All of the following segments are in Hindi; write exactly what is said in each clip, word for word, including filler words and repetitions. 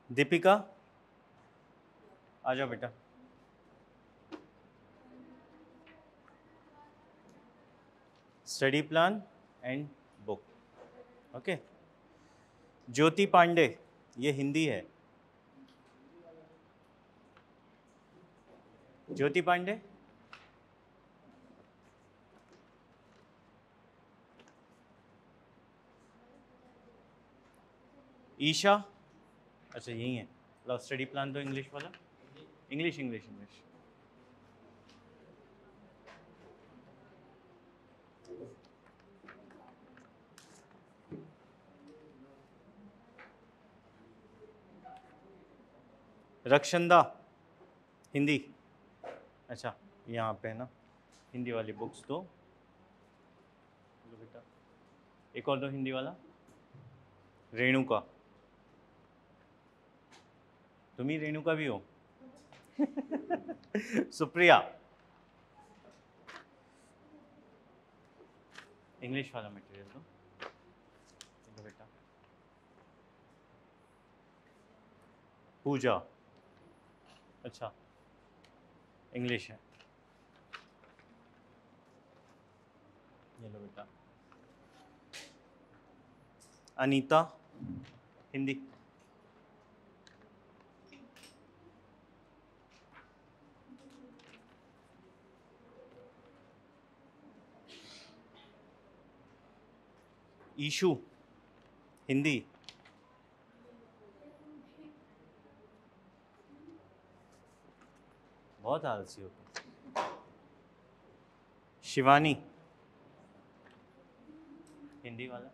दीपिका आ जाओ बेटा। Study plan and book. Okay. Jyoti Pandey, ये हिंदी है। ज्योति पांडे, ईशा, अच्छा यही है। लो स्टडी प्लान तो इंग्लिश वाला, English English English. Rakshanda, Hindi. अच्छा यहाँ पे है ना, हिंदी वाली बुक्स दो। लो बेटा, एक और दो हिंदी वाला। रेणुका, तुम ही रेणुका भी हो। सुप्रिया, इंग्लिश वाला मटेरियल दो। लो बेटा। पूजा, अच्छा इंग्लिश है। ये लो बेटा। अनीता, हिंदी। ईशु, हिंदी। बहुत आलसी हो तुम। शिवानी, हिंदी वाला।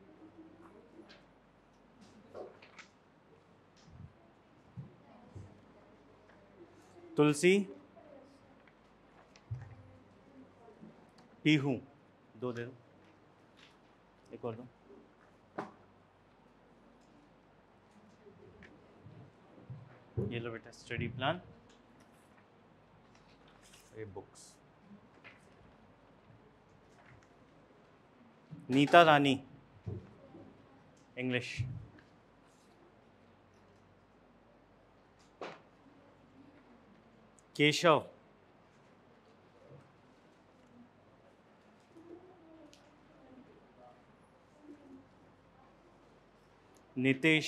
तुलसी, पीहू, दो दे दो, एक और दो। ये लो बेटा स्टडी प्लान, ये बुक्स। नीता रानी, इंग्लिश। केशव, नितेश,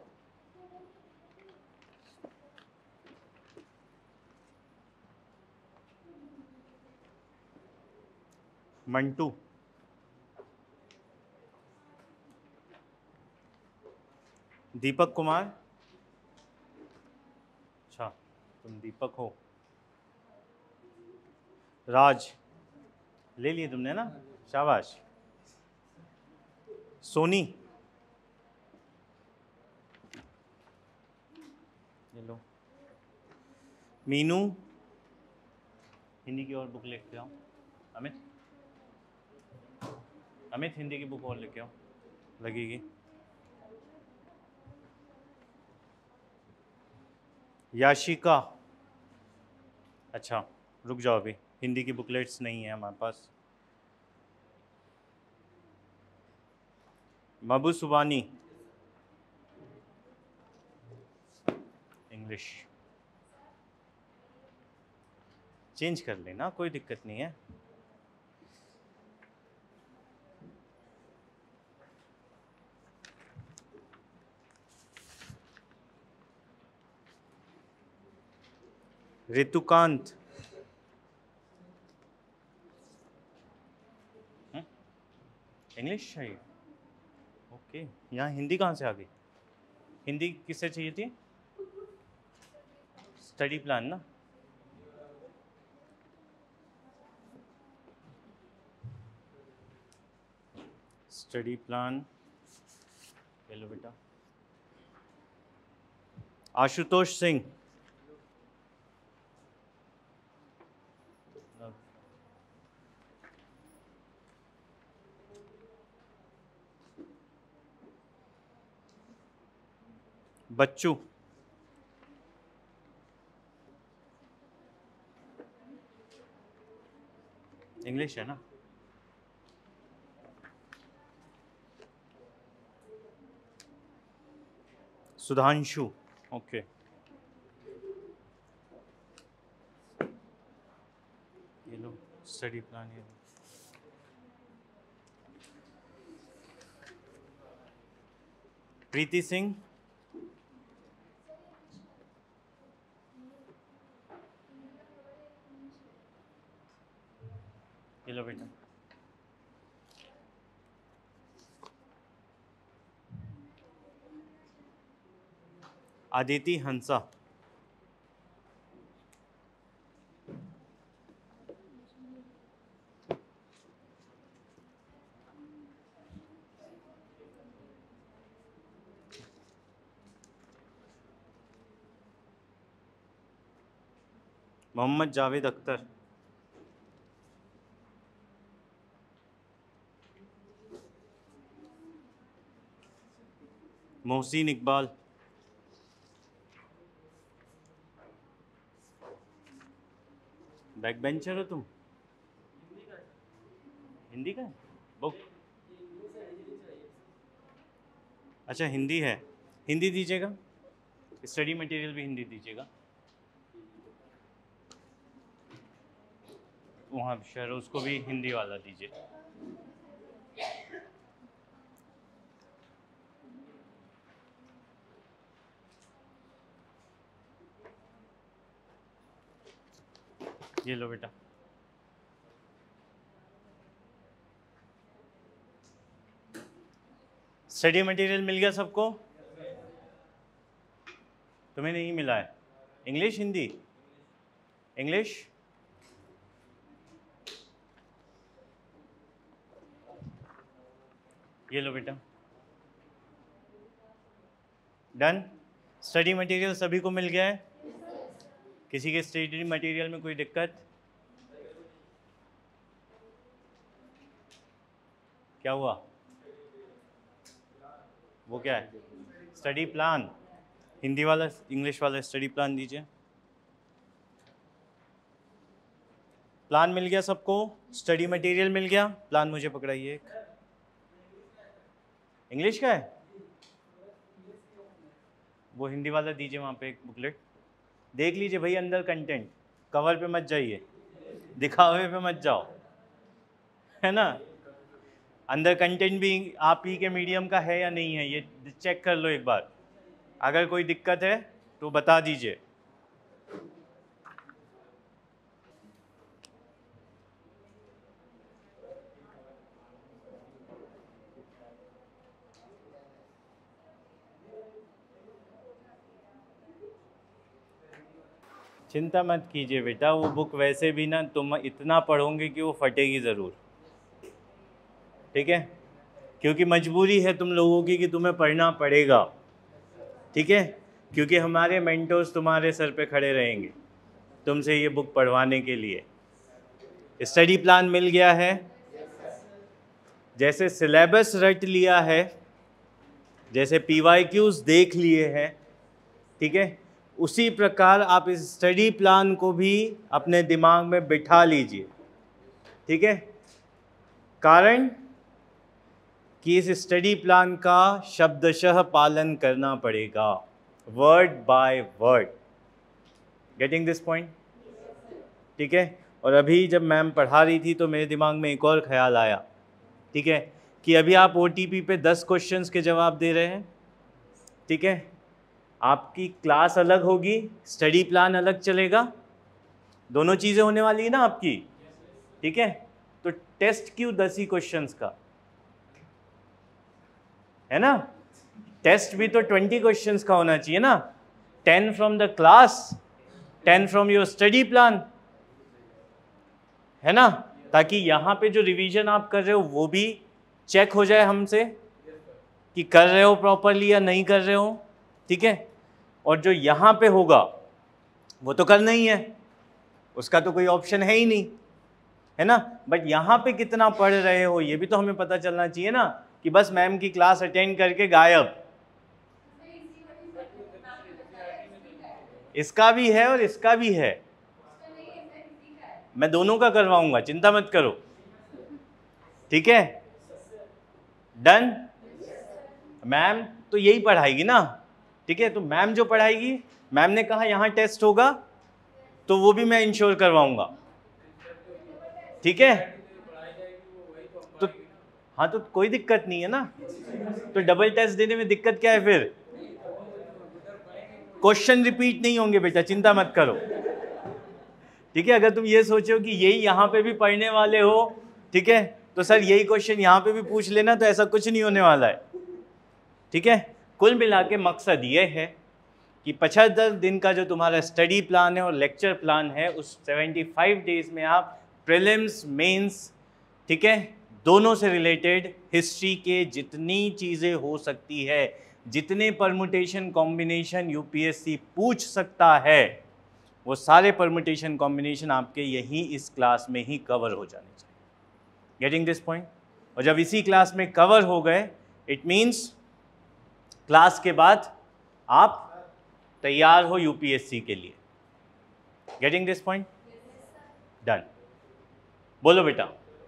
मंटू, दीपक कुमार, अच्छा तुम दीपक हो। राज, ले लिए तुमने ना, शाबाश। सोनी, ये लो। मीनू, हिंदी की और बुक लेके आओ। अमित, अमित हिंदी की बुक और लेके आओ, लगेगी। याशिका, अच्छा रुक जाओ, अभी हिंदी की बुकलेट्स नहीं है हमारे पास। मबू सुबानी, इंग्लिश। चेंज कर लेना, कोई दिक्कत नहीं है। ऋतुकांत, इंग्लिश चाहिए। ओके, यहाँ हिंदी कहाँ से आ गई? हिंदी किससे चाहिए थी? स्टडी प्लान ना। स्टडी प्लान, ले लो बेटा। आशुतोष सिंह, बच्चू, इंग्लिश है ना। सुधांशु, ओके, ये लो स्टडी प्लान। ये प्रीति सिंह, ये लो बेटा। आदिति हंसा, मोहम्मद जावेद अख्तर, मोहसिन इकबाल, बैक बेंचर हो तुम? हिंदी का है बुक? अच्छा हिंदी है, हिंदी दीजिएगा, स्टडी मटेरियल भी हिंदी दीजिएगा। वहाँ शहर उसको भी हिंदी वाला दीजिए। ये लो बेटा। स्टडी मटेरियल मिल गया सबको? तुम्हें नहीं मिला है? इंग्लिश हिंदी? इंग्लिश? ये लो बेटा। डन? स्टडी मटेरियल सभी को मिल गया है? किसी के स्टडी मटेरियल में कोई दिक्कत? क्या हुआ? वो क्या है? Study plan. हिंदी वाला इंग्लिश वाला स्टडी प्लान दीजिए। प्लान मिल गया सबको? स्टडी मटेरियल मिल गया? प्लान मुझे पकड़ाइए। एक इंग्लिश का है, वो हिंदी वाला दीजिए। वहाँ पे एक बुकलेट देख लीजिए भाई, अंदर कंटेंट, कवर पे मत जाइए, दिखावे पे मत जाओ, है ना। अंदर कंटेंट भी आप ही के मीडियम का है या नहीं है, ये चेक कर लो एक बार। अगर कोई दिक्कत है तो बता दीजिए। चिंता मत कीजिए बेटा, वो बुक वैसे भी ना तुम इतना पढ़ोगे कि वो फटेगी ज़रूर, ठीक है, क्योंकि मजबूरी है तुम लोगों की कि तुम्हें पढ़ना पड़ेगा, ठीक है, क्योंकि हमारे मेंटोर्स तुम्हारे सर पे खड़े रहेंगे तुमसे ये बुक पढ़वाने के लिए। स्टडी प्लान मिल गया है? जैसे सिलेबस रट लिया है, जैसे पीवाईक्यूज देख लिए हैं, ठीक है, उसी प्रकार आप इस स्टडी प्लान को भी अपने दिमाग में बिठा लीजिए, ठीक है। कारण कि इस स्टडी प्लान का शब्दशः पालन करना पड़ेगा, word by word. Getting this point? ठीक है। और अभी जब मैम पढ़ा रही थी तो मेरे दिमाग में एक और ख्याल आया, ठीक है, कि अभी आप ओ टी पी पे दस क्वेश्चंस के जवाब दे रहे हैं, ठीक है, आपकी क्लास अलग होगी, स्टडी प्लान अलग चलेगा, दोनों चीज़ें होने वाली है ना आपकी, ठीक है। तो टेस्ट क्यों दस ही क्वेश्चंस का, है ना, टेस्ट भी तो ट्वेंटी क्वेश्चंस का होना चाहिए ना, ten from the class, ten from your study plan, है ना, ताकि यहाँ पे जो रिवीजन आप कर रहे हो वो भी चेक हो जाए हमसे कि कर रहे हो प्रॉपरली या नहीं कर रहे हो, ठीक है। और जो यहाँ पे होगा वो तो करना ही है, उसका तो कोई ऑप्शन है ही नहीं, है ना। बट यहाँ पे कितना पढ़ रहे हो ये भी तो हमें पता चलना चाहिए ना, कि बस मैम की क्लास अटेंड करके गायब। इसका भी है और इसका भी है, मैं दोनों का करवाऊंगा, चिंता मत करो, ठीक है। डन? मैम तो यही पढ़ाएगी ना, ठीक है। तो मैम जो पढ़ाएगी, मैम ने कहा यहाँ टेस्ट होगा, तो वो भी मैं इंश्योर करवाऊंगा, ठीक है। तो हाँ, तो कोई दिक्कत नहीं है ना। तो डबल टेस्ट देने में दिक्कत क्या है फिर? क्वेश्चन रिपीट नहीं होंगे बेटा, चिंता मत करो, ठीक है। अगर तुम ये सोचो कि यही यहाँ पे भी पढ़ने वाले हो, ठीक है, तो सर यही क्वेश्चन यहाँ पे भी पूछ लेना, तो ऐसा कुछ नहीं होने वाला है, ठीक है। कुल मिला के मकसद ये है कि पचहत्तर दिन का जो तुम्हारा स्टडी प्लान है और लेक्चर प्लान है, उस पचहत्तर डेज में आप प्रीलिम्स, मेंस, ठीक है, दोनों से रिलेटेड हिस्ट्री के जितनी चीज़ें हो सकती है, जितने परमुटेशन कॉम्बिनेशन यूपीएससी पूछ सकता है, वो सारे परमुटेशन कॉम्बिनेशन आपके यही इस क्लास में ही कवर हो जाने चाहिए। Getting this point? और जब इसी क्लास में कवर हो गए, इट मीन्स क्लास के बाद आप तैयार हो यूपीएससी के लिए। Getting this point? डन। बोलो बेटा।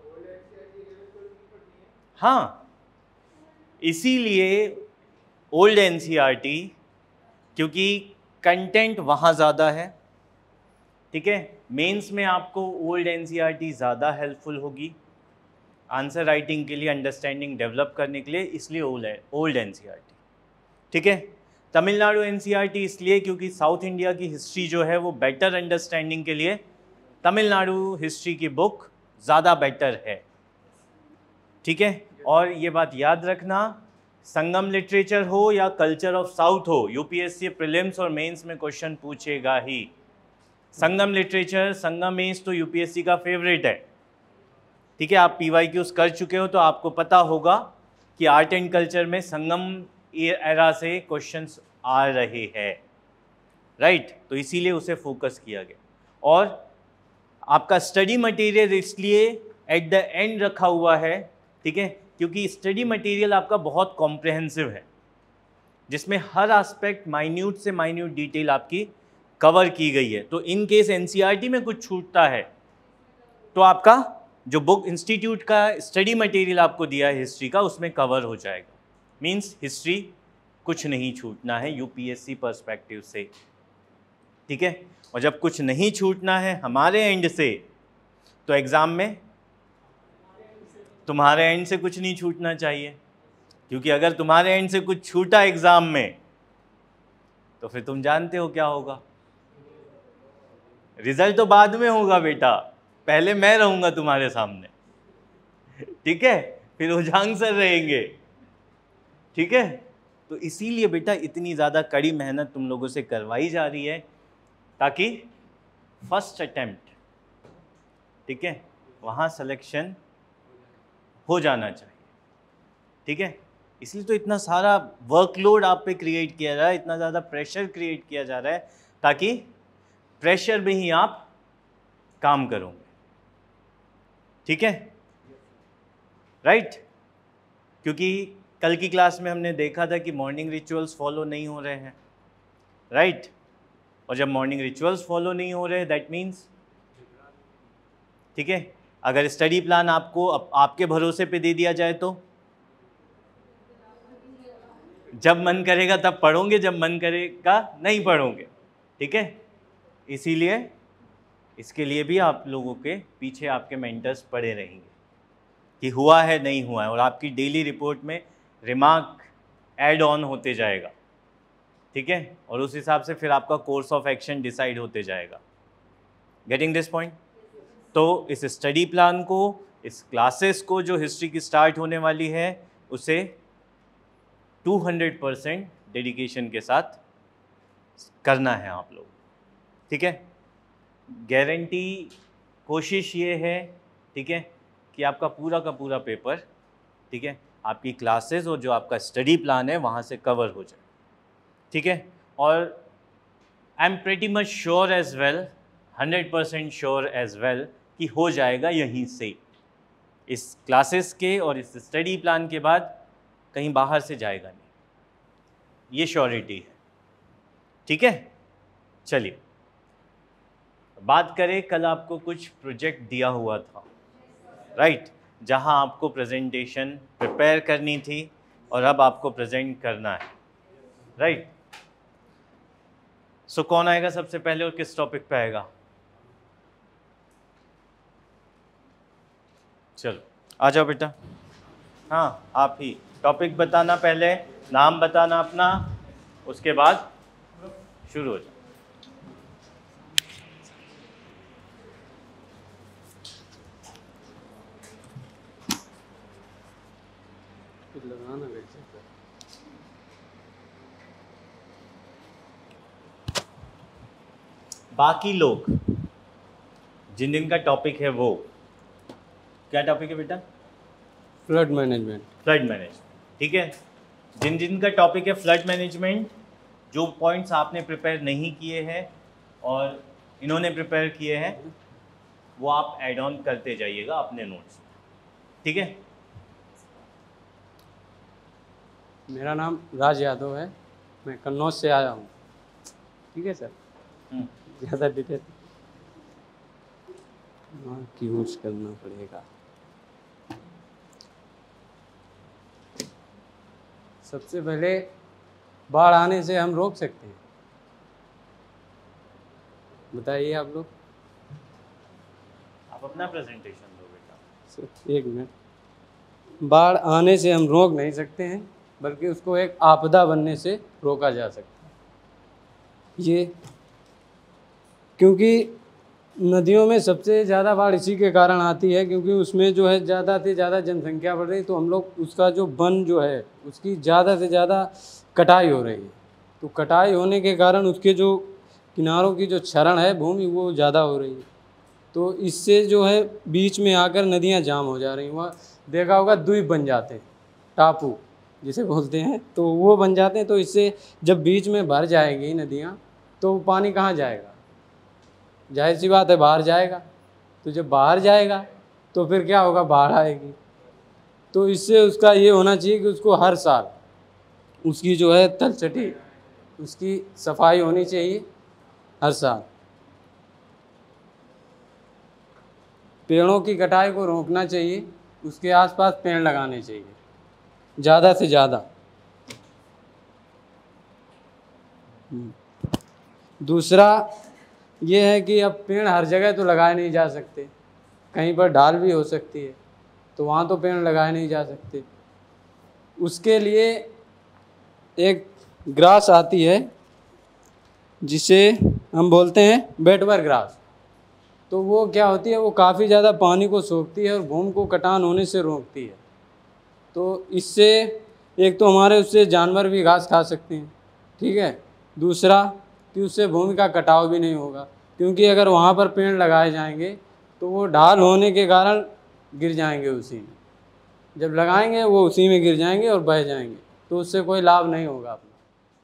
हाँ, इसीलिए ओल्ड एनसीईआरटी, क्योंकि कंटेंट वहाँ ज़्यादा है, ठीक है। मेंस में आपको ओल्ड एनसीईआरटी ज़्यादा हेल्पफुल होगी आंसर राइटिंग के लिए, अंडरस्टैंडिंग डेवलप करने के लिए, इसलिए ओल्ड ओल्ड एनसीईआरटी, ठीक है। तमिलनाडु एनसीईआरटी इसलिए क्योंकि साउथ इंडिया की हिस्ट्री जो है वो बेटर अंडरस्टैंडिंग के लिए तमिलनाडु हिस्ट्री की बुक ज़्यादा बेटर है, ठीक है। और ये बात याद रखना, संगम लिटरेचर हो या कल्चर ऑफ साउथ हो, यूपीएससी प्रीलिम्स और मेंस में क्वेश्चन पूछेगा ही। संगम लिटरेचर, संगम मेंस तो यूपीएससी का फेवरेट है, ठीक है। आप पीवाईक्यूज कर चुके हो तो आपको पता होगा कि आर्ट एंड कल्चर में संगम एरा से क्वेश्चंस आ रहे हैं, राइट। तो इसीलिए उसे फोकस किया गया। और आपका स्टडी मटेरियल इसलिए एट द एंड रखा हुआ है, ठीक है, क्योंकि स्टडी मटेरियल आपका बहुत कॉम्प्रहेंसिव है, जिसमें हर एस्पेक्ट माइन्यूट से माइन्यूट डिटेल आपकी कवर की गई है। तो इन केस एनसीईआरटी में कुछ छूटता है तो आपका जो बुक इंस्टीट्यूट का स्टडी मटेरियल आपको दिया है हिस्ट्री का, उसमें कवर हो जाएगा। मींस हिस्ट्री कुछ नहीं छूटना है यूपीएससी पर्सपेक्टिव से, ठीक है। और जब कुछ नहीं छूटना है हमारे एंड से, तो एग्ज़ाम में तुम्हारे एंड से कुछ नहीं छूटना चाहिए, क्योंकि अगर तुम्हारे एंड से कुछ छूटा एग्ज़ाम में तो फिर तुम जानते हो क्या होगा। रिजल्ट तो बाद में होगा बेटा, पहले मैं रहूँगा तुम्हारे सामने, ठीक है, फिर उजांग सर रहेंगे, ठीक है। तो इसीलिए बेटा इतनी ज़्यादा कड़ी मेहनत तुम लोगों से करवाई जा रही है, ताकि फर्स्ट अटेम्प्ट, ठीक है, वहाँ सिलेक्शन हो जाना चाहिए, ठीक है। इसलिए तो इतना सारा वर्कलोड आप पे क्रिएट किया जा रहा है, इतना ज़्यादा प्रेशर क्रिएट किया जा रहा है, ताकि प्रेशर में ही आप काम करोगे, ठीक है, राइट। क्योंकि कल की क्लास में हमने देखा था कि मॉर्निंग रिचुअल्स फॉलो नहीं हो रहे हैं, राइट। और जब मॉर्निंग रिचुअल्स फॉलो नहीं हो रहे, दैट मीन्स, ठीक है, अगर स्टडी प्लान आपको आप, आपके भरोसे पे दे दिया जाए तो जब मन करेगा तब पढ़ोगे, जब मन करेगा नहीं पढ़ोगे, ठीक है। इसीलिए इसके लिए भी आप लोगों के पीछे आपके मेंटर्स पड़े रहेंगे कि हुआ है नहीं हुआ है, और आपकी डेली रिपोर्ट में रिमार्क ऐड ऑन होते जाएगा, ठीक है, और उस हिसाब से फिर आपका कोर्स ऑफ एक्शन डिसाइड होते जाएगा। Getting this point? तो इस स्टडी प्लान को, इस क्लासेस को जो हिस्ट्री की स्टार्ट होने वाली है, उसे दो सौ परसेंट डेडिकेशन के साथ करना है आप लोग, ठीक है। गारंटी कोशिश ये है, ठीक है, कि आपका पूरा का पूरा पेपर, ठीक है, आपकी क्लासेस और जो आपका स्टडी प्लान है वहाँ से कवर हो जाए, ठीक है। और I am pretty much sure as well, hundred percent sure as well कि हो जाएगा यहीं से, इस क्लासेस के और इस स्टडी प्लान के बाद कहीं बाहर से जाएगा नहीं, ये श्योरिटी है, ठीक है। चलिए बात करें, कल आपको कुछ प्रोजेक्ट दिया हुआ था, राइट, जहां आपको प्रेजेंटेशन प्रिपेयर करनी थी और अब आपको प्रेजेंट करना है, राइट। सो कौन आएगा सबसे पहले और किस टॉपिक पे आएगा? चलो आ जाओ बेटा। हाँ आप ही टॉपिक बताना, पहले नाम बताना अपना, उसके बाद शुरू हो जाओ। बाकी लोग जिन जिन का टॉपिक है वो क्या टॉपिक है बेटा? Flood management. फ्लड मैनेजमेंट, ठीक है। जिन जिन का टॉपिक है फ्लड मैनेजमेंट, जो पॉइंट्स आपने प्रिपेयर नहीं किए हैं और इन्होंने प्रिपेयर किए हैं वो आप ऐड ऑन करते जाइएगा अपने नोट्स, ठीक है। मेरा नाम राज यादव है, मैं कन्नौज से आया हूँ, ठीक है सर। ज़्यादा डिटेल यूज करना पड़ेगा। सबसे पहले बाढ़ आने से हम रोक सकते हैं, बताइए आप लोग। आप अपना प्रेजेंटेशन दो बेटा। सर एक मिनट। बाढ़ आने से हम रोक नहीं सकते हैं, बल्कि उसको एक आपदा बनने से रोका जा सकता है। ये क्योंकि नदियों में सबसे ज़्यादा बाढ़ इसी के कारण आती है, क्योंकि उसमें जो है ज़्यादा से ज़्यादा जनसंख्या बढ़ रही, तो हम लोग उसका जो वन जो है उसकी ज़्यादा से ज़्यादा कटाई हो रही है। तो कटाई होने के कारण उसके जो किनारों की जो क्षरण है भूमि वो ज़्यादा हो रही है, तो इससे जो है बीच में आकर नदियाँ जाम हो जा रही हैं। वहाँ देखा होगा द्वीप बन जाते हैं, टापू जिसे बोलते हैं, तो वो बन जाते हैं। तो इससे जब बीच में भर जाएगी नदियाँ तो पानी कहाँ जाएगा? जाहिर सी बात है बाहर जाएगा। तो जब बाहर जाएगा तो फिर क्या होगा? बाढ़ आएगी। तो इससे उसका ये होना चाहिए कि उसको हर साल उसकी जो है तलछटी उसकी सफाई होनी चाहिए हर साल। पेड़ों की कटाई को रोकना चाहिए, उसके आसपास पेड़ लगाने चाहिए ज़्यादा से ज़्यादा। दूसरा ये है कि अब पेड़ हर जगह तो लगाए नहीं जा सकते, कहीं पर ढाल भी हो सकती है, तो वहाँ तो पेड़ लगाए नहीं जा सकते। उसके लिए एक ग्रास आती है जिसे हम बोलते हैं वेटवर ग्रास। तो वो क्या होती है? वो काफ़ी ज़्यादा पानी को सोखती है और भूमि को कटान होने से रोकती है। तो इससे एक तो हमारे उससे जानवर भी घास खा सकते हैं, ठीक है। दूसरा कि उससे भूमि का कटाव भी नहीं होगा, क्योंकि अगर वहाँ पर पेड़ लगाए जाएंगे तो वो ढाल होने के कारण गिर जाएंगे उसी में। जब लगाएंगे वो उसी में गिर जाएंगे और बह जाएंगे, तो उससे कोई लाभ नहीं होगा अपना।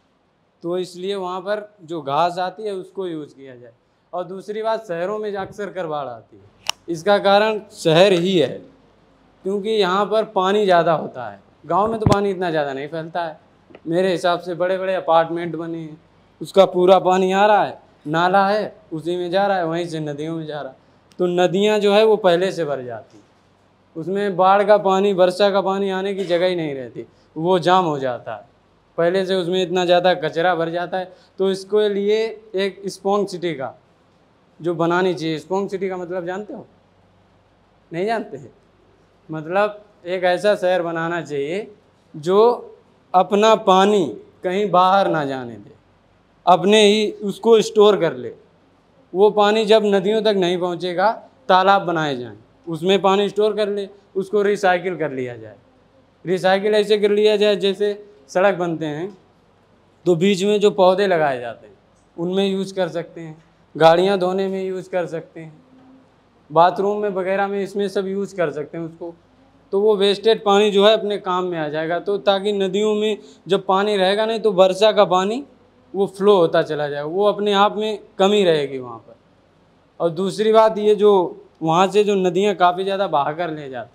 तो इसलिए वहाँ पर जो घास आती है उसको यूज़ किया जाए। और दूसरी बात, शहरों में अक्सर कर बाढ़ आती है, इसका कारण शहर ही है, क्योंकि यहाँ पर पानी ज़्यादा होता है। गांव में तो पानी इतना ज़्यादा नहीं फैलता है। मेरे हिसाब से बड़े बड़े अपार्टमेंट बने हैं, उसका पूरा पानी आ रहा है, नाला है उसी में जा रहा है, वहीं से नदियों में जा रहा है। तो नदियाँ जो है वो पहले से भर जाती, उसमें बाढ़ का पानी वर्षा का पानी आने की जगह ही नहीं रहती, वो जाम हो जाता है पहले से, उसमें इतना ज़्यादा कचरा भर जाता है। तो इसके लिए एक स्पॉन्ग सिटी का जो बनानी चाहिए। स्पॉन्ग सिटी का मतलब जानते हो? नहीं जानते हैं? मतलब एक ऐसा शहर बनाना चाहिए जो अपना पानी कहीं बाहर ना जाने दे, अपने ही उसको स्टोर कर ले। वो पानी जब नदियों तक नहीं पहुंचेगा, तालाब बनाए जाएं, उसमें पानी स्टोर कर ले, उसको रिसाइकिल कर लिया जाए। रिसाइकिल ऐसे कर लिया जाए जैसे सड़क बनते हैं तो बीच में जो पौधे लगाए जाते हैं उनमें यूज़ कर सकते हैं, गाड़ियाँ धोने में यूज़ कर सकते हैं, बाथरूम में वगैरह में इसमें सब यूज़ कर सकते हैं उसको। तो वो वेस्टेड पानी जो है अपने काम में आ जाएगा। तो ताकि नदियों में जब पानी रहेगा नहीं तो वर्षा का पानी वो फ्लो होता चला जाएगा, वो अपने आप में कमी रहेगी वहाँ पर। और दूसरी बात ये, जो वहाँ से जो नदियाँ काफ़ी ज़्यादा बहा कर ले जाती,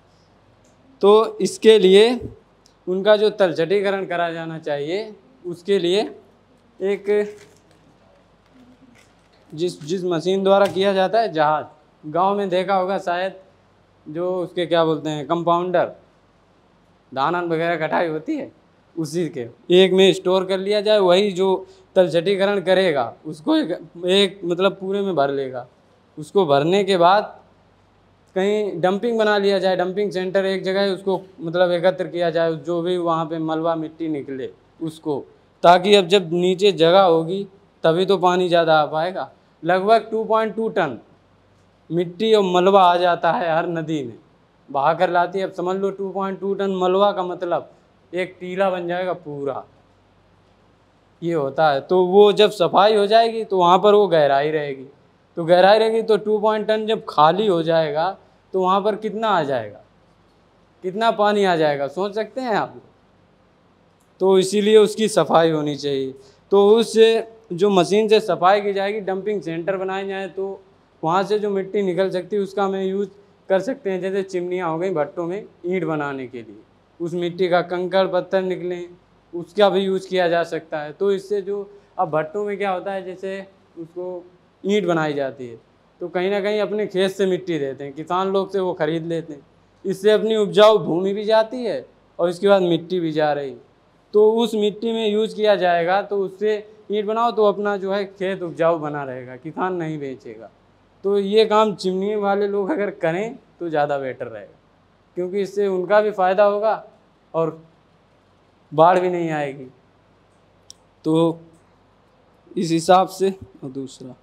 तो इसके लिए उनका जो तलछटीकरण करा जाना चाहिए, उसके लिए एक जिस जिस मशीन द्वारा किया जाता है जहाज, गांव में देखा होगा शायद, जो उसके क्या बोलते हैं कंपाउंडर, धान वगैरह कटाई होती है उसी के एक में स्टोर कर लिया जाए, वही जो तलछटीकरण करेगा उसको एक, एक मतलब पूरे में भर लेगा। उसको भरने के बाद कहीं डंपिंग बना लिया जाए, डंपिंग सेंटर एक जगह है, उसको मतलब एकत्र किया जाए, जो भी वहाँ पे मलबा मिट्टी निकले उसको, ताकि अब जब नीचे जगह होगी तभी तो पानी ज़्यादा आ पाएगा। लगभग टू पॉइंट टू टन मिट्टी और मलबा आ जाता है हर नदी में, बहा कर लाती है। अब समझ लो टू पॉइंट टू टन मलबा का मतलब एक टीला बन जाएगा पूरा, ये होता है। तो वो जब सफाई हो जाएगी तो वहाँ पर वो गहराई रहेगी, तो गहराई रहेगी तो टू पॉइंट टन जब खाली हो जाएगा तो वहाँ पर कितना आ जाएगा, कितना पानी आ जाएगा, सोच सकते हैं आप। तो इसीलिए उसकी सफाई होनी चाहिए। तो उस जो मशीन से सफाई की जाएगी, डंपिंग सेंटर बनाए जाए तो वहाँ से जो मिट्टी निकल सकती है उसका हमें यूज कर सकते हैं। जैसे चिमनियाँ हो गई भट्टों में ईंट बनाने के लिए, उस मिट्टी का कंकड़ पत्थर निकले उसका भी यूज़ किया जा सकता है। तो इससे जो अब भट्टों में क्या होता है, जैसे उसको ईंट बनाई जाती है तो कहीं ना कहीं अपने खेत से मिट्टी देते हैं, किसान लोग से वो खरीद लेते हैं, इससे अपनी उपजाऊ भूमि भी जाती है और इसके बाद मिट्टी भी जा रही। तो उस मिट्टी में यूज किया जाएगा तो उससे ईंट बनाओ तो अपना जो है खेत उपजाऊ बना रहेगा, किसान नहीं बेचेगा। तो ये काम चिमनी वाले लोग अगर करें तो ज़्यादा बेटर रहेगा, क्योंकि इससे उनका भी फ़ायदा होगा और बाढ़ भी नहीं आएगी। तो इस हिसाब से। और दूसरा,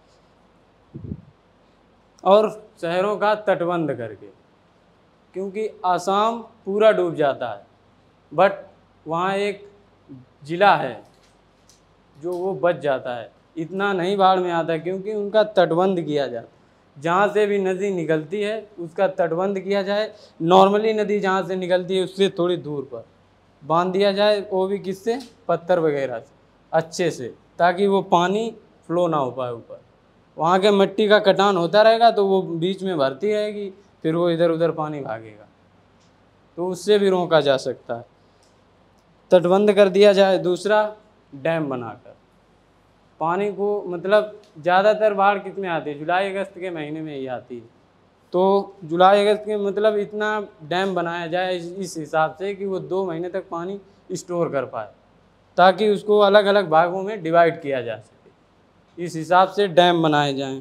और शहरों का तटबंध करके, क्योंकि आसाम पूरा डूब जाता है बट वहाँ एक ज़िला है जो वो बच जाता है, इतना नहीं बाढ़ में आता क्योंकि उनका तटबंध किया जाता है। जहाँ से भी नदी निकलती है उसका तटबंध किया जाए। नॉर्मली नदी जहाँ से निकलती है उससे थोड़ी दूर पर बांध दिया जाए, वो भी किससे, पत्थर वगैरह से अच्छे से, ताकि वो पानी फ्लो ना हो पाए ऊपर। वहाँ के मिट्टी का कटान होता रहेगा तो वो बीच में भरती रहेगी, फिर वो इधर उधर पानी भागेगा, तो उससे भी रोका जा सकता है, तटबंध कर दिया जाए। दूसरा, डैम बनाकर पानी को, मतलब ज़्यादातर बाढ़ किस में आती है, जुलाई अगस्त के महीने में ही आती है। तो जुलाई अगस्त के मतलब इतना डैम बनाया जाए इस हिसाब से कि वो दो महीने तक पानी स्टोर कर पाए, ताकि उसको अलग अलग भागों में डिवाइड किया जा सके। इस हिसाब से डैम बनाए जाएं।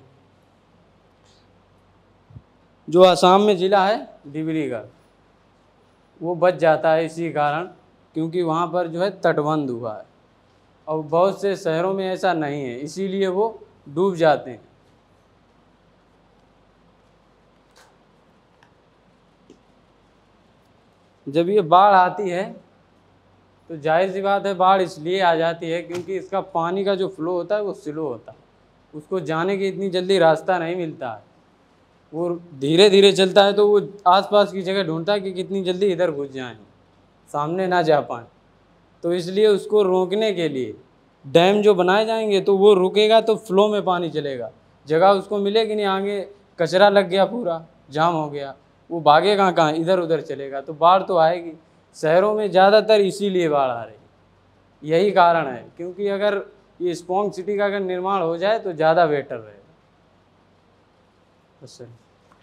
जो असम में ज़िला है डिब्रूगढ़, वो बच जाता है इसी कारण, क्योंकि वहाँ पर जो है तटबंध हुआ है। और बहुत से शहरों में ऐसा नहीं है, इसीलिए वो डूब जाते हैं। जब ये बाढ़ आती है तो जाहिर सी बात है बाढ़ इसलिए आ जाती है क्योंकि इसका पानी का जो फ्लो होता है वो स्लो होता है, उसको जाने की इतनी जल्दी रास्ता नहीं मिलता है, वो धीरे धीरे चलता है। तो वो आसपास की जगह ढूंढता है कि कितनी जल्दी इधर घुस जाएं, सामने ना जा पाएँ। तो इसलिए उसको रोकने के लिए डैम जो बनाए जाएंगे तो वो रुकेगा तो फ्लो में पानी चलेगा, जगह उसको मिलेगी नहीं। आगे कचरा लग गया, पूरा जाम हो गया, वो भागेगा कहाँ, इधर उधर चलेगा, तो बाढ़ तो आएगी। शहरों में ज़्यादातर इसीलिए बाढ़ आ रही, यही कारण है। क्योंकि अगर ये स्पॉन्ज सिटी का अगर निर्माण हो जाए तो ज़्यादा बेटर रहेगा। बस सर।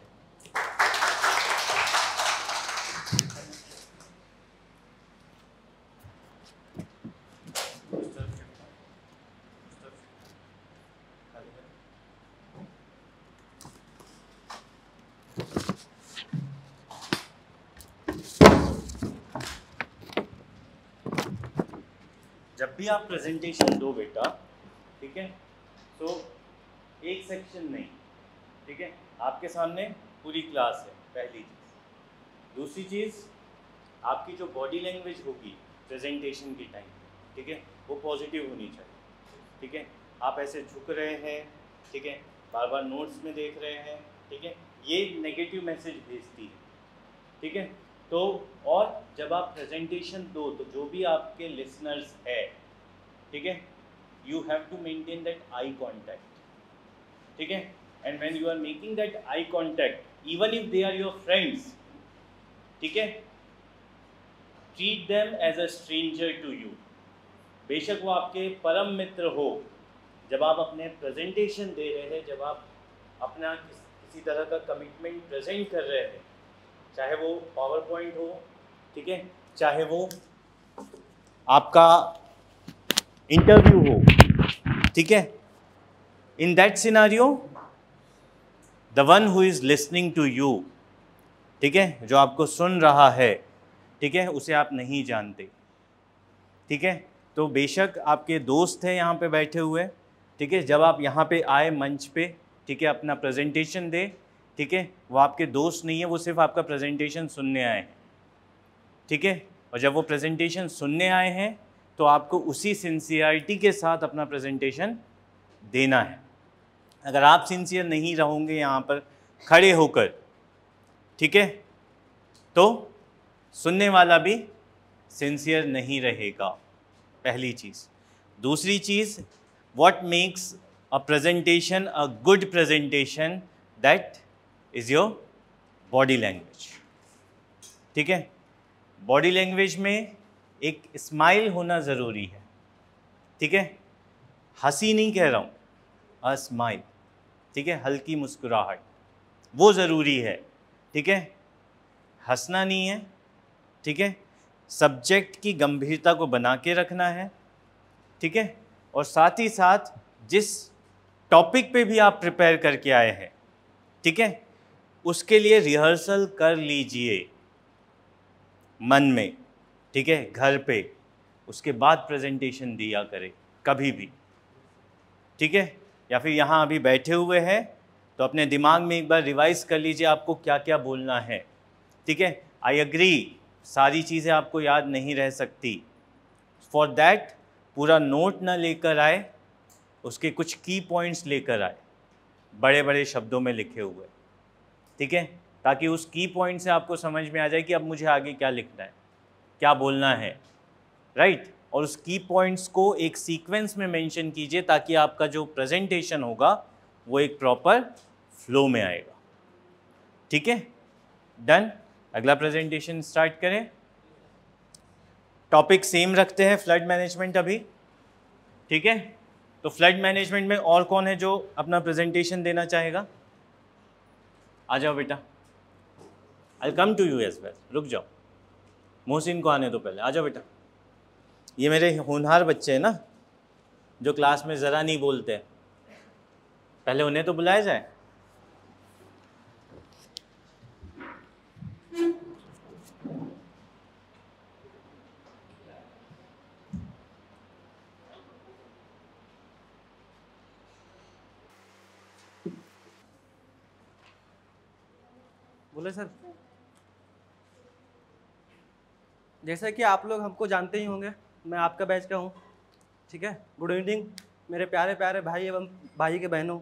जब भी आप प्रेजेंटेशन दो बेटा, ठीक है, तो एक सेक्शन नहीं, ठीक है, आपके सामने पूरी क्लास है, पहली चीज़। दूसरी चीज़, आपकी जो बॉडी लैंग्वेज होगी प्रेजेंटेशन की टाइम, ठीक है, वो पॉजिटिव होनी चाहिए, ठीक है। आप ऐसे झुक रहे हैं, ठीक है, बार बार नोट्स में देख रहे हैं, ठीक है, ये नेगेटिव मैसेज भेजती है, ठीक है। तो और जब आप प्रेजेंटेशन दो तो जो भी आपके लिसनर्स है, ठीक है, you have to maintain that eye contact, ठीक है। And when you are making that eye contact, even if they are your friends, ठीक है, treat them as a stranger to you. बेशक वो आपके परम मित्र हो, जब आप अपने प्रेजेंटेशन दे रहे हैं, जब आप अपना किस, किसी तरह का कमिटमेंट प्रेजेंट कर रहे हैं, चाहे वो पावर पॉइंट हो, ठीक है, चाहे वो आपका इंटरव्यू हो, ठीक है, in that scenario the one who is listening to you, ठीक है, जो आपको सुन रहा है, ठीक है, उसे आप नहीं जानते, ठीक है, तो बेशक आपके दोस्त हैं यहाँ पे बैठे हुए, ठीक है, जब आप यहाँ पे आए मंच पे, ठीक है, अपना प्रेजेंटेशन दे, ठीक है, वो आपके दोस्त नहीं है, वो सिर्फ आपका प्रेजेंटेशन सुनने आए हैं, ठीक है, और जब वो प्रेजेंटेशन सुनने आए हैं तो आपको उसी सिंसियरिटी के साथ अपना प्रेजेंटेशन देना है। अगर आप सिंसियर नहीं रहोगे यहाँ पर खड़े होकर, ठीक है, तो सुनने वाला भी सिंसियर नहीं रहेगा, पहली चीज़। दूसरी चीज़, what makes a presentation a good presentation, that is your body language, ठीक है। बॉडी लैंग्वेज में एक स्माइल होना ज़रूरी है, ठीक है, हंसी नहीं कह रहा हूँ, अ स्माइल, ठीक है, हल्की मुस्कुराहट, वो ज़रूरी है, ठीक है, हंसना नहीं है, ठीक है, सब्जेक्ट की गंभीरता को बना के रखना है, ठीक है, और साथ ही साथ जिस टॉपिक पे भी आप प्रिपेयर करके आए हैं, ठीक है, उसके लिए रिहर्सल कर लीजिए मन में, ठीक है, घर पे, उसके बाद प्रेजेंटेशन दिया करें कभी भी, ठीक है, या फिर यहाँ अभी बैठे हुए हैं तो अपने दिमाग में एक बार रिवाइज कर लीजिए आपको क्या क्या बोलना है, ठीक है। आई एग्री, सारी चीज़ें आपको याद नहीं रह सकती, फॉर दैट पूरा नोट ना लेकर आए, उसके कुछ की पॉइंट्स लेकर आए, बड़े बड़े शब्दों में लिखे हुए, ठीक है, ताकि उस की पॉइंट से आपको समझ में आ जाए कि अब मुझे आगे क्या लिखना है, क्या बोलना है, राइट। और उस की पॉइंट्स को एक सीक्वेंस में मेंशन कीजिए ताकि आपका जो प्रेजेंटेशन होगा वो एक प्रॉपर फ्लो में आएगा, ठीक है, डन। अगला प्रेजेंटेशन स्टार्ट करें। टॉपिक सेम रखते हैं, फ्लड मैनेजमेंट अभी, ठीक है। तो फ्लड मैनेजमेंट में और कौन है जो अपना प्रेजेंटेशन देना चाहेगा? आ जाओ बेटा, I come to you as well, रुक जाओ, मोहसिन को आने दो पहले, आ जाओ बेटा। ये मेरे होनहार बच्चे हैं ना जो क्लास में ज़रा नहीं बोलते, पहले उन्हें तो बुलाया जाए। बोले सर, जैसे कि आप लोग हमको जानते ही होंगे, मैं आपका बैच का हूँ, ठीक है। गुड इवनिंग मेरे प्यारे प्यारे भाई एवं भाई के बहनों,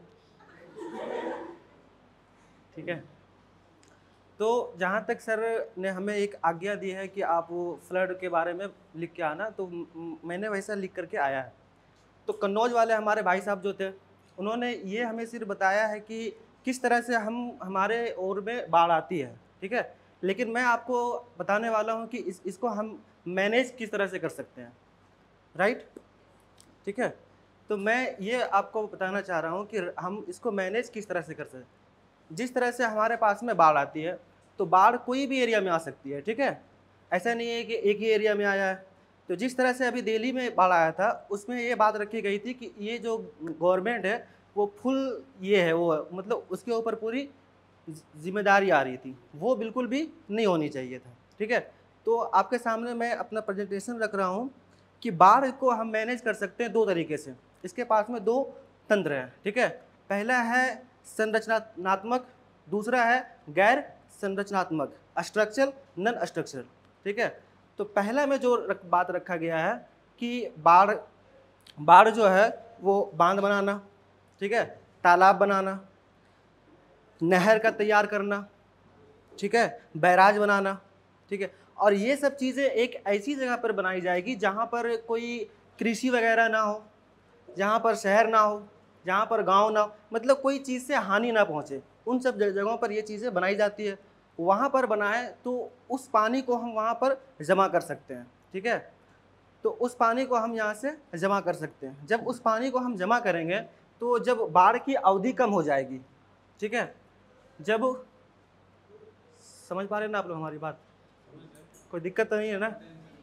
ठीक है। तो जहाँ तक सर ने हमें एक आज्ञा दी है कि आप वो फ्लड के बारे में लिख के आना, तो मैंने वैसा लिख करके आया है। तो कन्नौज वाले हमारे भाई साहब जो थे, उन्होंने ये हमें सिर्फ बताया है कि किस तरह से हम हमारे ओर में बाढ़ आती है, ठीक है। लेकिन मैं आपको बताने वाला हूँ कि इस इसको हम मैनेज किस तरह से कर सकते हैं, राइट, ठीक है। तो मैं ये आपको बताना चाह रहा हूँ कि हम इसको मैनेज किस तरह से कर सकते हैं। जिस तरह से हमारे पास में बाढ़ आती है, तो बाढ़ कोई भी एरिया में आ सकती है, ठीक है, ऐसा नहीं है कि एक ही एरिया में आया है। तो जिस तरह से अभी दिल्ली में बाढ़ आया था, उसमें ये बात रखी गई थी कि ये जो गवर्नमेंट है वो फुल ये है, वो मतलब उसके ऊपर पूरी जिम्मेदारी आ रही थी, वो बिल्कुल भी नहीं होनी चाहिए था, ठीक है। तो आपके सामने मैं अपना प्रेजेंटेशन रख रहा हूँ कि बाढ़ को हम मैनेज कर सकते हैं दो तरीके से। इसके पास में दो तंत्र हैं, ठीक है। पहला है संरचनात्मक, दूसरा है गैर संरचनात्मक, स्ट्रक्चरल नॉन स्ट्रक्चरल, ठीक है। तो पहला में जो रख, बात रखा गया है कि बाढ़ बाढ़ जो है वो बांध बनाना, ठीक है, तालाब बनाना, नहर का तैयार करना, ठीक है, बैराज बनाना, ठीक है। और ये सब चीज़ें एक ऐसी जगह पर बनाई जाएगी जहाँ पर कोई कृषि वगैरह ना हो, जहाँ पर शहर ना हो, जहाँ पर गांव ना हो, मतलब कोई चीज़ से हानि ना पहुँचे, उन सब जगहों पर ये चीज़ें बनाई जाती है। वहाँ पर बनाए तो उस पानी को हम वहाँ पर जमा कर सकते हैं, ठीक है। तो उस पानी को हम यहाँ से जमा कर सकते हैं। जब उस पानी को हम जमा करेंगे तो जब बाढ़ की अवधि कम हो जाएगी, ठीक है। जब समझ पा रहे हैं ना आप लोग हमारी बात, कोई दिक्कत तो नहीं है ना?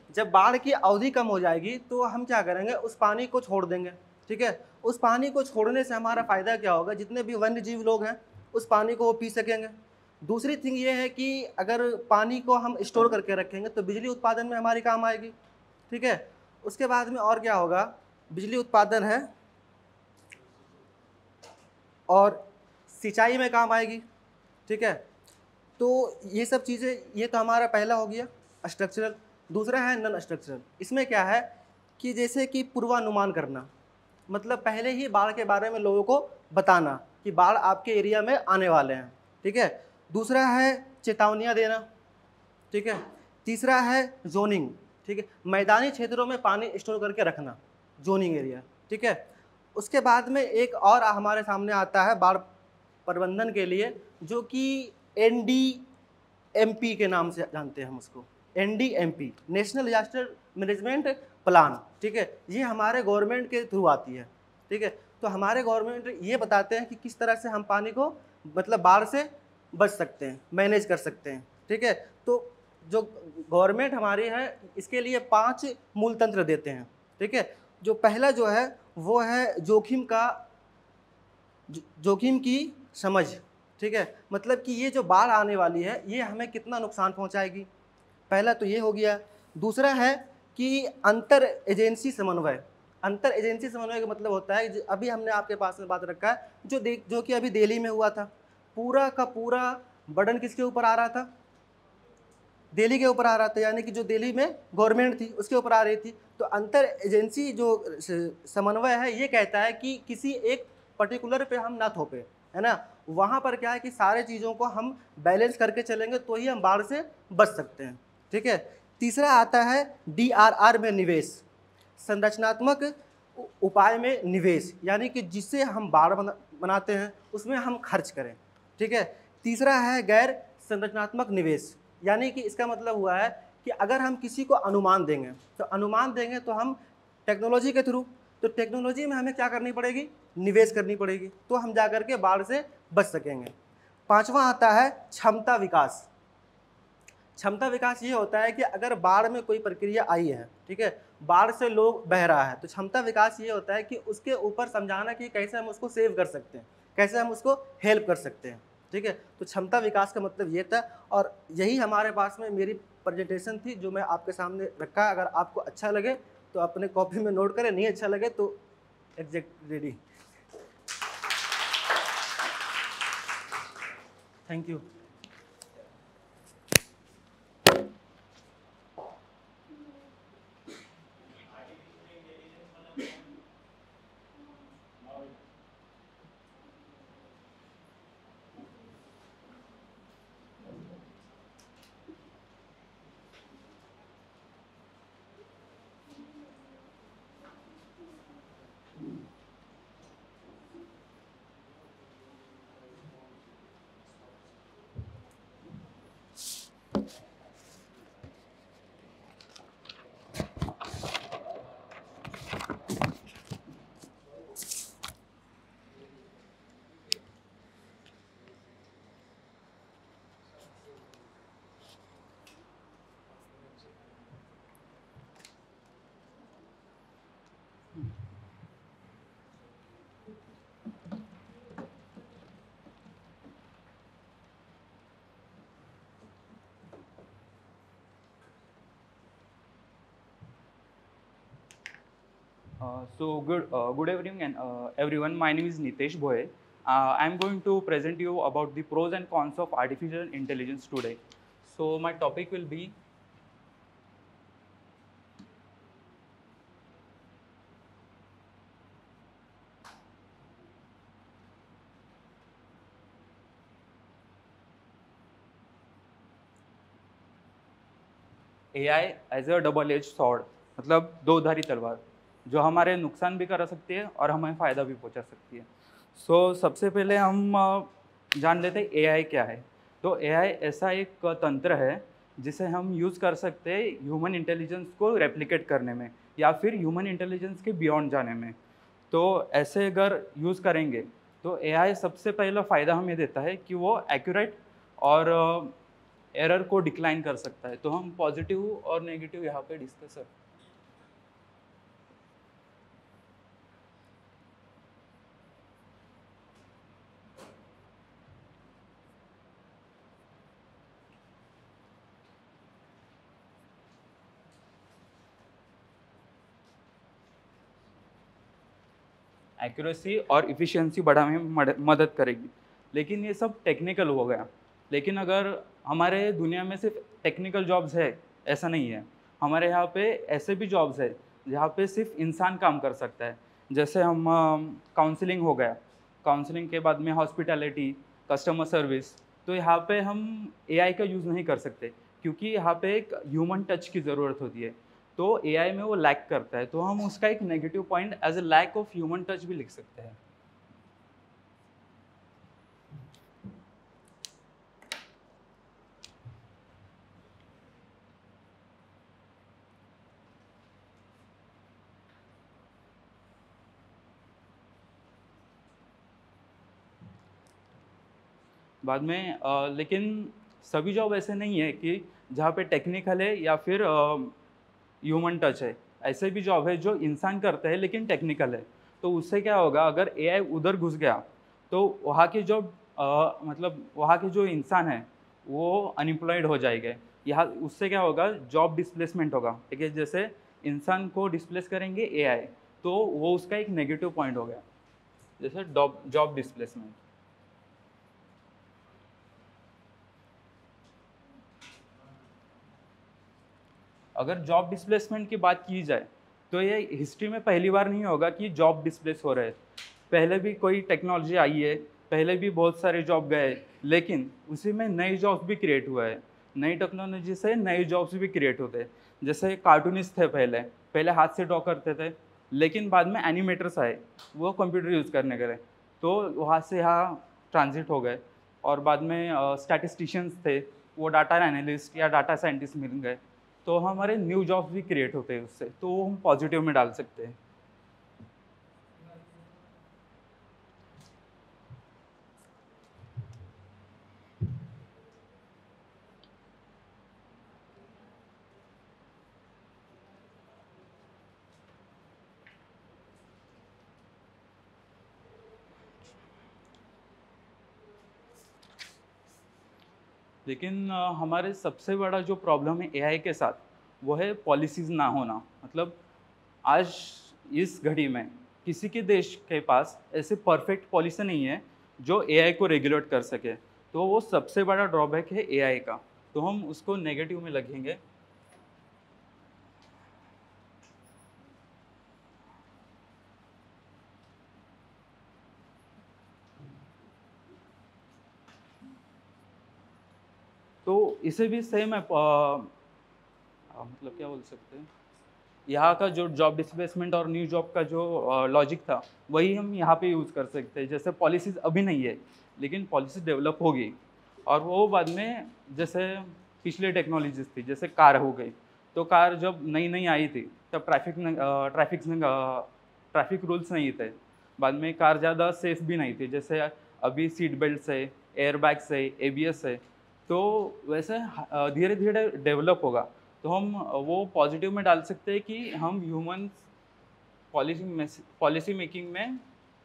जब बाढ़ की अवधि कम हो जाएगी तो हम क्या करेंगे, उस पानी को छोड़ देंगे, ठीक है। उस पानी को छोड़ने से हमारा फ़ायदा क्या होगा, जितने भी वन्य जीव लोग हैं उस पानी को वो पी सकेंगे। दूसरी थिंग ये है कि अगर पानी को हम स्टोर करके रखेंगे तो बिजली उत्पादन में हमारी काम आएगी, ठीक है। उसके बाद में और क्या होगा, बिजली उत्पादन है और सिंचाई में काम आएगी, ठीक है। तो ये सब चीज़ें, ये तो हमारा पहला हो गया स्ट्रक्चरल। दूसरा है नॉन स्ट्रक्चरल। इसमें क्या है कि जैसे कि पूर्वानुमान करना, मतलब पहले ही बाढ़ के बारे में लोगों को बताना कि बाढ़ आपके एरिया में आने वाले हैं, ठीक है। दूसरा है चेतावनियाँ देना, ठीक है। तीसरा है जोनिंग, ठीक है, मैदानी क्षेत्रों में पानी स्टोर करके रखना, जोनिंग एरिया, ठीक है। उसके बाद में एक और हमारे सामने आता है बाढ़ प्रबंधन के लिए, जो कि एन डी एम पी के नाम से जानते हैं हम उसको, N D M P, national disaster management plan, ठीक है। ये हमारे गवर्नमेंट के थ्रू आती है, ठीक है। तो हमारे गवर्नमेंट ये बताते हैं कि किस तरह से हम पानी को मतलब बाढ़ से बच सकते हैं, मैनेज कर सकते हैं, ठीक है। तो जो गवर्नमेंट हमारी है इसके लिए पांच मूल तंत्र देते हैं, ठीक है। जो पहला जो है वो है जोखिम का जोखिम की समझ, ठीक है। मतलब कि ये जो बाढ़ आने वाली है ये हमें कितना नुकसान पहुंचाएगी, पहला तो ये हो गया। दूसरा है कि अंतर एजेंसी समन्वय। अंतर एजेंसी समन्वय का मतलब होता है, अभी हमने आपके पास में बात रखा है जो दे, जो कि अभी दिल्ली में हुआ था, पूरा का पूरा बर्डन किसके ऊपर आ रहा था, दिल्ली के ऊपर आ रहा था, यानी कि जो दिल्ली में गवर्नमेंट थी उसके ऊपर आ रही थी। तो अंतर एजेंसी जो समन्वय है ये कहता है कि किसी एक पर्टिकुलर पे हम ना थोपे, है ना। वहाँ पर क्या है कि सारे चीज़ों को हम बैलेंस करके चलेंगे तो ही हम बाढ़ से बच सकते हैं, ठीक है। तीसरा आता है डी आर आर में निवेश, संरचनात्मक उपाय में निवेश, यानी कि जिससे हम बाढ़ बना, बनाते हैं उसमें हम खर्च करें, ठीक है। तीसरा है गैर संरचनात्मक निवेश, यानी कि इसका मतलब हुआ है कि अगर हम किसी को अनुमान देंगे तो अनुमान देंगे तो हम टेक्नोलॉजी के थ्रू, तो टेक्नोलॉजी में हमें क्या करनी पड़ेगी, निवेश करनी पड़ेगी, तो हम जा कर के बाढ़ से बच सकेंगे। पांचवा आता है क्षमता विकास। क्षमता विकास ये होता है कि अगर बाढ़ में कोई प्रक्रिया आई है, ठीक है, बाढ़ से लोग बह रहा है, तो क्षमता विकास ये होता है कि उसके ऊपर समझाना कि कैसे हम उसको सेव कर सकते हैं, कैसे हम उसको हेल्प कर सकते हैं, ठीक है। तो क्षमता विकास का मतलब ये था और यही हमारे पास में मेरी प्रेजेंटेशन थी जो मैं आपके सामने रखा। अगर आपको अच्छा लगे तो अपने कॉपी में नोट करें, नहीं अच्छा लगे तो exact ready. Thank you. Uh, so good, uh, good evening and uh, everyone. My name is Nitesh Bhoye. Uh, I am going to present you about the pros and cons of artificial intelligence today. So my topic will be A I as a double-edged sword, मतलब दो-धारी तलवार जो हमारे नुकसान भी करा सकती है और हमें फ़ायदा भी पहुंचा सकती है। सो so, सबसे पहले हम जान लेते हैं ए आई क्या है। तो ए आई ऐसा एक तंत्र है जिसे हम यूज़ कर सकते हैं ह्यूमन इंटेलिजेंस को रेप्लिकेट करने में या फिर ह्यूमन इंटेलिजेंस के बियॉन्ड जाने में। तो ऐसे अगर यूज़ करेंगे तो ए आई सबसे पहला फ़ायदा हमें देता है कि वो एक्यूरेट और एरर को डिक्लाइन कर सकता है। तो हम पॉजिटिव और नेगेटिव यहाँ पे डिस्कस कर एक्यूरेसी और इफ़िशियंसी बढ़ाने में मद- मदद करेगी। लेकिन ये सब टेक्निकल हो गया। लेकिन अगर हमारे दुनिया में सिर्फ टेक्निकल जॉब्स है, ऐसा नहीं है। हमारे यहाँ पे ऐसे भी जॉब्स है जहाँ पे सिर्फ इंसान काम कर सकता है। जैसे हम काउंसलिंग हो गया, काउंसलिंग के बाद में हॉस्पिटैलिटी, कस्टमर सर्विस। तो यहाँ पे हम एआई का यूज़ नहीं कर सकते क्योंकि यहाँ पे एक ह्यूमन टच की ज़रूरत होती है। तो एआई में वो लैक करता है, तो हम उसका एक negative point as a lack of human touch भी लिख सकते हैं। बाद में अ, लेकिन सभी जॉब ऐसे नहीं है कि जहाँ पे टेक्निकल है या फिर ह्यूमन टच है। ऐसे भी जॉब है जो इंसान करते हैं लेकिन टेक्निकल है। तो उससे क्या होगा, अगर एआई उधर घुस गया तो वहाँ के जो अ, मतलब वहाँ के जो इंसान है वो अनएम्प्लॉयड हो जाएंगे। यहाँ उससे क्या होगा, जॉब डिस्प्लेसमेंट होगा। ठीक है, जैसे इंसान को डिस्प्लेस करेंगे एआई, तो वो उसका एक नेगेटिव पॉइंट हो गया, जैसे जॉब डिस्प्लेसमेंट। अगर जॉब डिस्प्लेसमेंट की बात की जाए तो ये हिस्ट्री में पहली बार नहीं होगा कि जॉब डिस्प्लेस हो रहे हैं। पहले भी कोई टेक्नोलॉजी आई है, पहले भी बहुत सारे जॉब गए, लेकिन उसी में नए जॉब्स भी क्रिएट हुआ है। नई टेक्नोलॉजी से नए जॉब्स भी क्रिएट होते हैं। जैसे कार्टूनिस्ट थे, पहले पहले हाथ से ड्रॉ करते थे, लेकिन बाद में एनिमेटर्स आए, वो कंप्यूटर यूज़ करने गए, तो वहाँ से यहाँ ट्रांजिट हो गए। और बाद में स्टैटिस्टिशियंस थे, वो डाटा एनालिस्ट या डाटा साइंटिस्ट मिल गए, तो हमारे न्यू जॉब्स भी क्रिएट होते हैं उससे। तो वो हम पॉजिटिव में डाल सकते हैं। लेकिन अ, हमारे सबसे बड़ा जो प्रॉब्लम है एआई के साथ, वो है पॉलिसीज़ ना होना। मतलब आज इस घड़ी में किसी के देश के पास ऐसे परफेक्ट पॉलिसी नहीं है जो एआई को रेगुलेट कर सके। तो वो सबसे बड़ा ड्रॉबैक है एआई का। तो हम उसको नेगेटिव में लगेंगे। तो इसे भी सेम है, अ, मतलब क्या बोल सकते हैं, यहाँ का जो जॉब डिस्प्लेसमेंट और न्यू जॉब का जो लॉजिक था, वही हम यहाँ पे यूज़ कर सकते हैं। जैसे पॉलिसीज़ अभी नहीं है, लेकिन पॉलिसी डेवलप होगी, और वो बाद में जैसे पिछले टेक्नोलॉजीज थी, जैसे कार हो गई। तो कार जब नई नई आई थी तब ट्रैफिक ट्रैफिक ट्रैफिक रूल्स नहीं थे। बाद में कार ज़्यादा सेफ भी नहीं थी, जैसे अभी सीट बेल्ट है, एयर बैग्स है, एबीएस है। तो वैसे धीरे धीरे डेवलप होगा। तो हम वो पॉजिटिव में डाल सकते हैं कि हम ह्यूमन पॉलिसी पॉलिसी मेकिंग में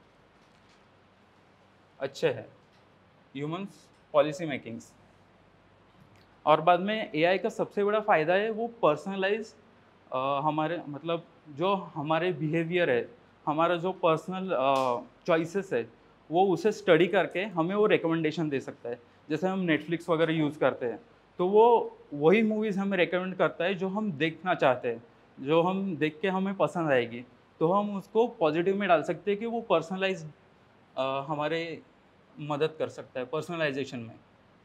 अच्छे हैं, ह्यूमंस पॉलिसी मेकिंग्स। और बाद में एआई का सबसे बड़ा फ़ायदा है वो पर्सनलाइज हमारे, मतलब जो हमारे बिहेवियर है, हमारा जो पर्सनल चॉइसेस है, वो उसे स्टडी करके हमें वो रिकमेंडेशन दे सकता है। जैसे हम नेटफ्लिक्स वगैरह यूज़ करते हैं, तो वो वही मूवीज़ हमें रिकमेंड करता है जो हम देखना चाहते हैं, जो हम देख के हमें पसंद आएगी। तो हम उसको पॉजिटिव में डाल सकते हैं कि वो पर्सनलाइज हमारे मदद कर सकता है पर्सनलाइजेशन में।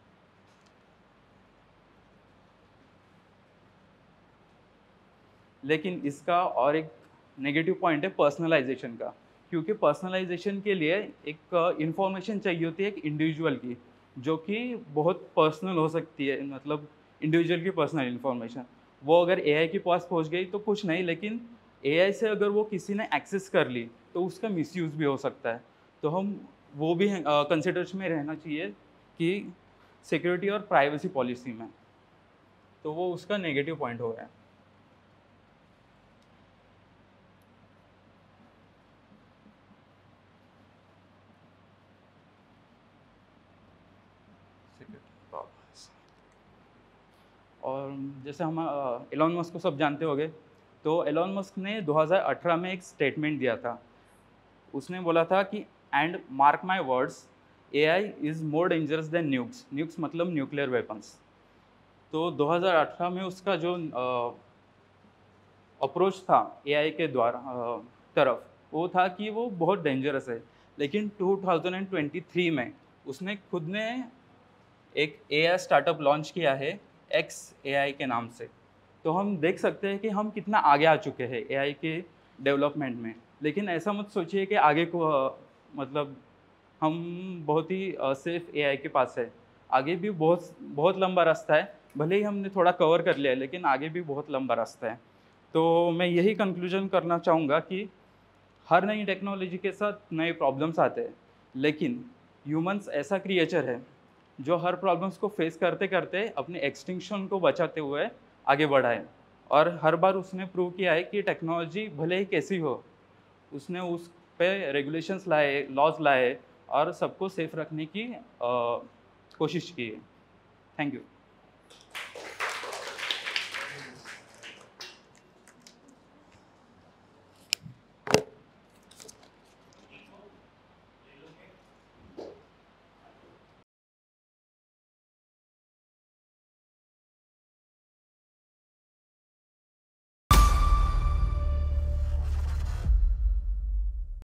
लेकिन इसका और एक नेगेटिव पॉइंट है पर्सनलाइजेशन का, क्योंकि पर्सनलाइजेशन के लिए एक इंफॉर्मेशन चाहिए होती है एक इंडिविजुअल की, जो कि बहुत पर्सनल हो सकती है। मतलब इंडिविजुअल की पर्सनल इंफॉर्मेशन वो अगर एआई के पास पहुंच गई तो कुछ नहीं, लेकिन एआई से अगर वो किसी ने एक्सेस कर ली तो उसका मिसयूज़ भी हो सकता है। तो हम वो भी कंसिडरेशन में रहना चाहिए कि सिक्योरिटी और प्राइवेसी पॉलिसी में, तो वो उसका नेगेटिव पॉइंट हो गया। और जैसे हम एलोन मस्क को सब जानते होंगे, तो एलोन मस्क ने दो हज़ार अठारह में एक स्टेटमेंट दिया था। उसने बोला था कि and mark my words, AI is more dangerous than nukes. Nukes मतलब न्यूक्लियर वेपन्स। तो दो हज़ार अठारह में उसका जो अप्रोच था एआई के द्वारा uh, तरफ, वो था कि वो बहुत डेंजरस है। लेकिन दो हज़ार तेईस में उसने खुद ने एक एआई स्टार्टअप लॉन्च किया है एक्स एआई के नाम से। तो हम देख सकते हैं कि हम कितना आगे आ चुके हैं एआई के डेवलपमेंट में। लेकिन ऐसा मत सोचिए कि आगे को uh, मतलब हम बहुत ही सेफ एआई के पास है। आगे भी बहुत बहुत लंबा रास्ता है। भले ही हमने थोड़ा कवर कर लिया है, लेकिन आगे भी बहुत लंबा रास्ता है। तो मैं यही कंक्लूजन करना चाहूँगा कि हर नई टेक्नोलॉजी के साथ नए प्रॉब्लम्स आते हैं, लेकिन ह्यूमंस ऐसा क्रिएचर है जो हर प्रॉब्लम्स को फेस करते करते अपने एक्सटिंक्शन को बचाते हुए आगे बढ़ा है। और हर बार उसने प्रूव किया है कि टेक्नोलॉजी भले ही कैसी हो, उसने उस पे रेगुलेशंस लाए, लॉज लाए और सबको सेफ रखने की आ, कोशिश की है। Thank you.